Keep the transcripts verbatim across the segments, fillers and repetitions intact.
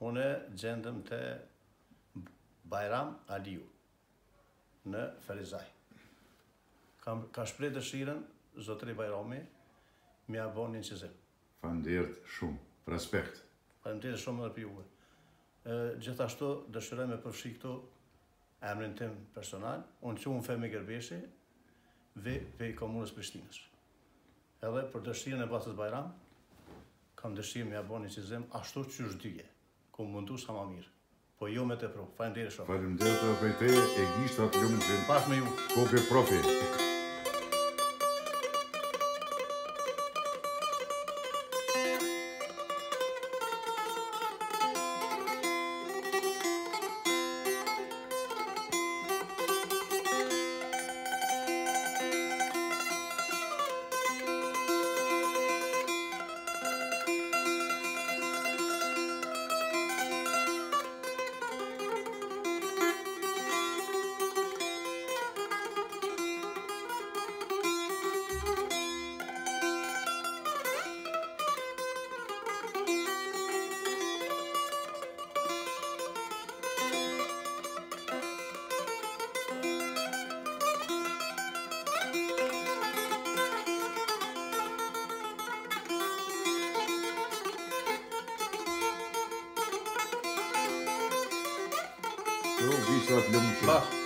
Une gjendëm të Bajram Aliu në Ferizaj. Kam, ka shpreh dëshirën, zotëri Bajrami, mi a bon një incizim. Faleminderit shumë, për respekt. Faleminderit shumë edhe për juve. Gjithashtu dëshiroj me përfshi këtu emrin tim personal, unë që unë Femi Gerbeshi, ve, ve i komunës Prishtinës. Edhe për dëshirën e Basës Bajram, kam dëshirë me a bon një incizim ashtu që është dyje, ku mundu sa ma mirë. Po jo me të pru. Faleminderit shumë. Faleminderit edhe për te e gishtat lumën. Bashkë me ju. Kopi profi. Jo, gishtat lumën. Bashkë.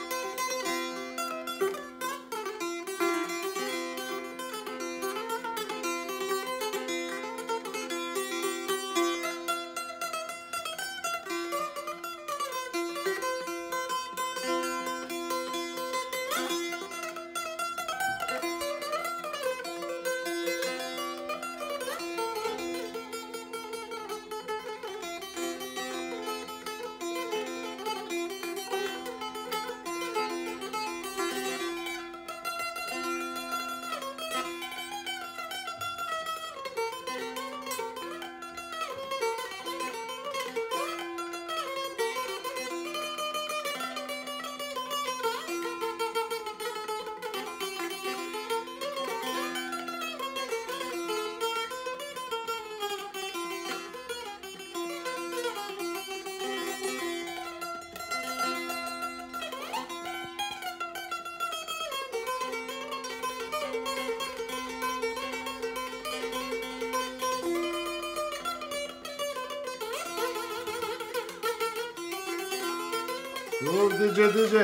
Jo, dëgje, dëgje.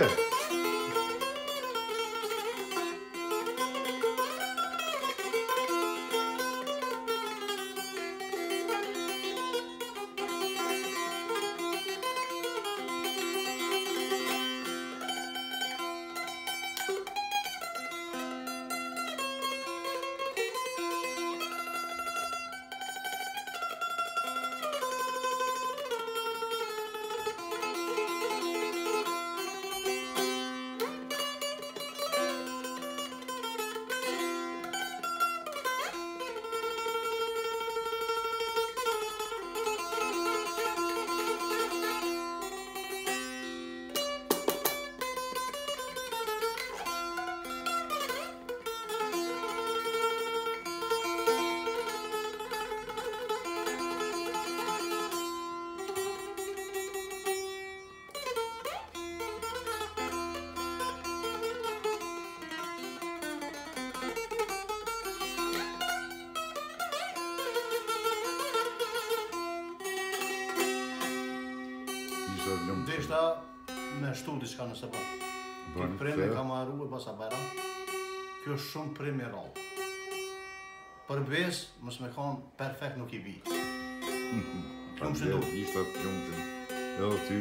Ndeshta me shtu diçka nëse po. Kjo premje ka marru e Basa Bajram. Kjo është shumë premje rallë. Për besë, mos me kanë perfekt nuk i bi. Kjo më shëndu. Gishtat lumën. Edhe ty.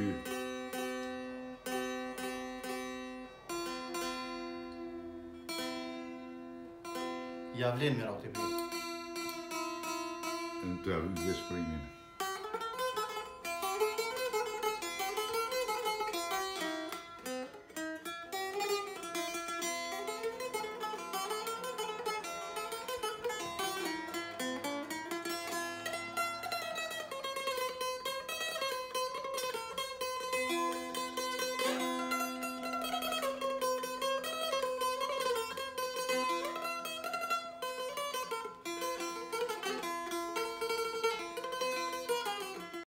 Ja vlen mira u të bi. Në të avë dhe shprimin.